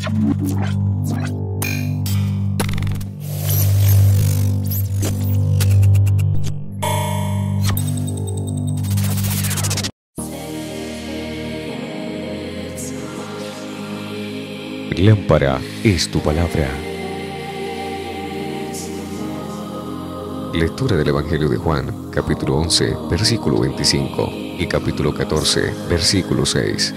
Lámpara es tu palabra. Lectura del Evangelio de Juan, capítulo 11, versículo 25 y capítulo 14, versículo 6.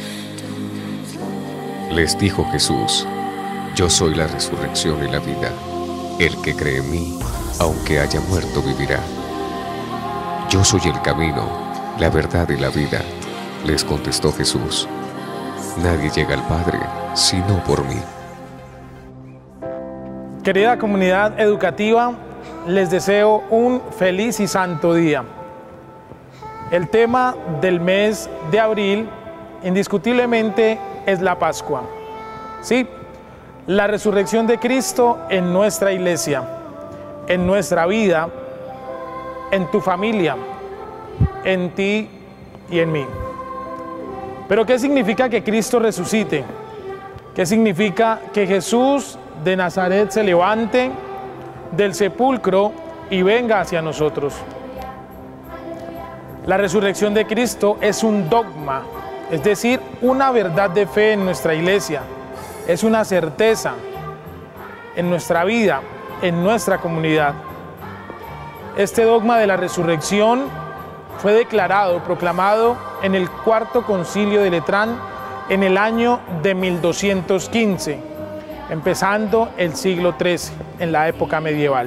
Les dijo Jesús: Yo soy la resurrección y la vida. El que cree en mí, aunque haya muerto, vivirá. Yo soy el camino, la verdad y la vida, les contestó Jesús. Nadie llega al Padre sino por mí. Querida comunidad educativa, les deseo un feliz y santo día. El tema del mes de abril, indiscutiblemente, es la Pascua. Sí, la resurrección de Cristo en nuestra iglesia, en nuestra vida, en tu familia, en ti y en mí. Pero ¿qué significa que Cristo resucite? ¿Qué significa que Jesús de Nazaret se levante del sepulcro y venga hacia nosotros? La resurrección de Cristo es un dogma, es decir, una verdad de fe en nuestra iglesia, es una certeza en nuestra vida, en nuestra comunidad. Este dogma de la resurrección fue declarado, proclamado en el Cuarto Concilio de Letrán en el año de 1215, empezando el siglo XIII, en la época medieval.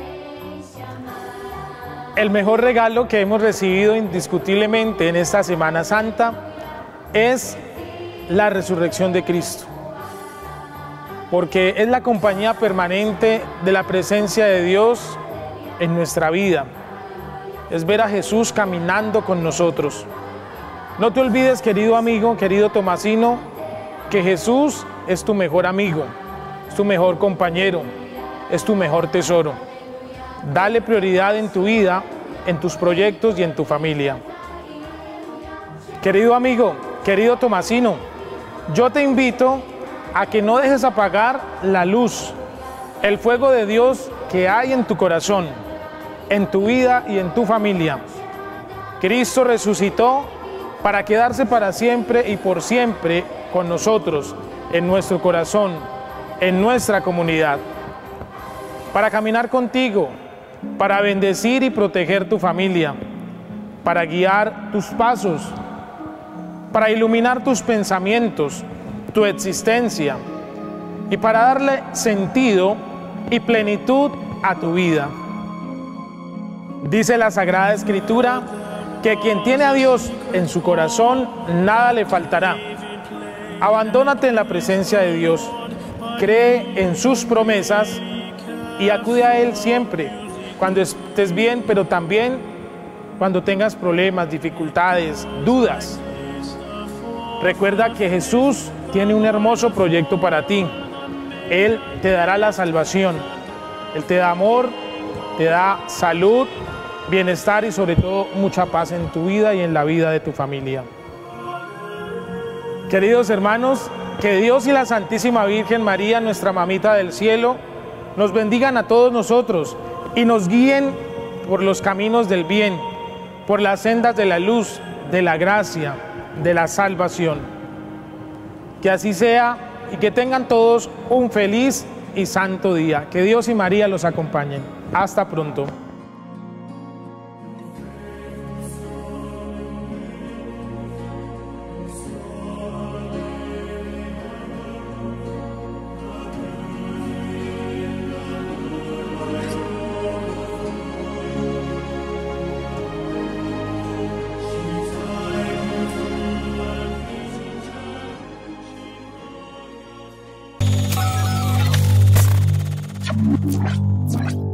El mejor regalo que hemos recibido indiscutiblemente en esta Semana Santa es la resurrección de Cristo, porque es la compañía permanente de la presencia de Dios en nuestra vida. Es ver a Jesús caminando con nosotros. No te olvides, querido amigo, querido tomasino, que Jesús es tu mejor amigo, es tu mejor compañero, es tu mejor tesoro. Dale prioridad en tu vida, en tus proyectos y en tu familia. Querido amigo, querido tomasino, yo te invito a que no dejes apagar la luz, el fuego de Dios que hay en tu corazón, en tu vida y en tu familia. Cristo resucitó para quedarse para siempre y por siempre con nosotros, en nuestro corazón, en nuestra comunidad. Para caminar contigo, para bendecir y proteger tu familia, para guiar tus pasos, para iluminar tus pensamientos, tu existencia, y para darle sentido y plenitud a tu vida. Dice la Sagrada Escritura que quien tiene a Dios en su corazón, nada le faltará. Abandónate en la presencia de Dios, cree en sus promesas y acude a Él siempre, cuando estés bien, pero también cuando tengas problemas, dificultades, dudas. Recuerda que Jesús tiene un hermoso proyecto para ti. Él te dará la salvación, Él te da amor, te da salud, bienestar y sobre todo mucha paz en tu vida y en la vida de tu familia. Queridos hermanos, que Dios y la Santísima Virgen María, nuestra mamita del cielo, nos bendigan a todos nosotros y nos guíen por los caminos del bien, por las sendas de la luz, de la gracia, de la salvación. Que así sea y que tengan todos un feliz y santo día. Que Dios y María los acompañen. Hasta pronto. What?